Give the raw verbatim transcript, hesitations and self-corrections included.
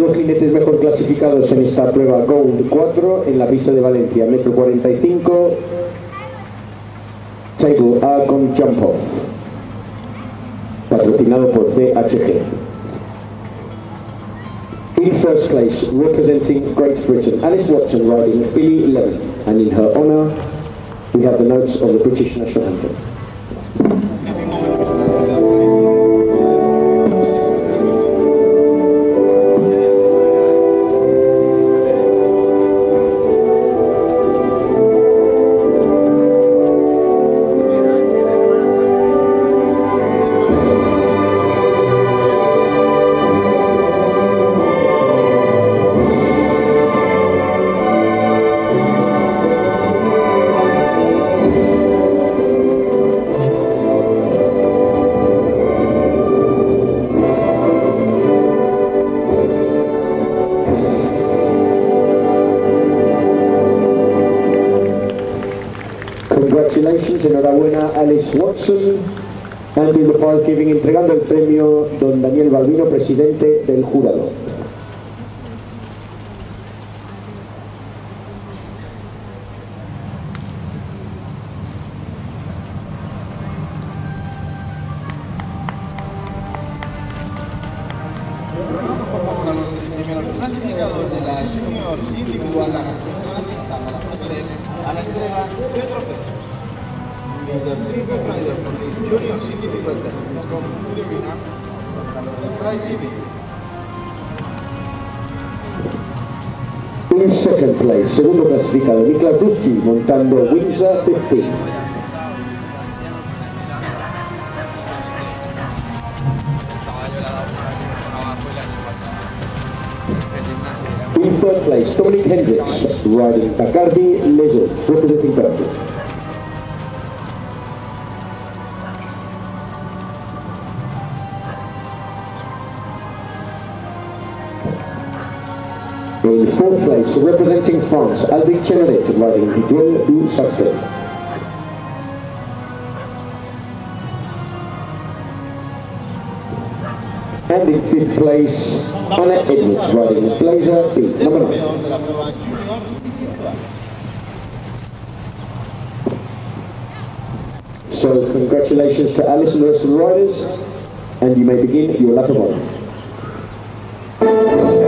dos jinetes mejor clasificados en esta prueba Gold cuatro en la pista de Valencia, metro cuarenta y cinco, Table A con Jump Off, patrocinado por C H G. In first place, representing Great Britain, Alice Watson riding Billy Lemon, and in her honour, we have the notes of the British National Anthem. Congratulations, enhorabuena Alice Watson, and in the part giving, entregando el premio don Daniel Balbino, presidente del jurado. Clasificados de la Junior individual, la a la foto de a la entrega de trofeos. Mister Triple Rider for the Junior individual test con the winner of the prize giving. In second place, segundo clasificado, Niklas Russi montando Windsor quince. In third place, Dominic Hendricks riding Bacardi Leisure, representing Belgium. In fourth place, representing France, Alvin Cheneret riding Duel du Sacre. And in fifth place, Anna Edwards riding Blazer B, number nine. So congratulations to Alice and the rest of the riders, and you may begin your lap of honour.